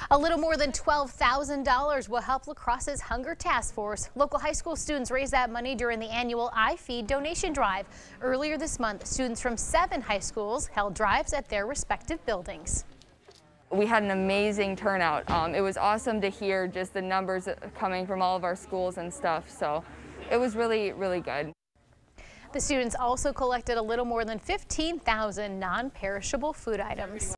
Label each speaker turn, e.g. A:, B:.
A: A little more than $12,000 will help La-Crosse's Hunger Task Force. Local high school students raised that money during the annual iFeed donation drive. Earlier this month, students from 7 high schools held drives at their respective buildings.
B: We had an amazing turnout. It was awesome to hear just the numbers coming from all of our schools and stuff. So it was really, really good.
A: The students also collected a little more than 15,000 non-perishable food items.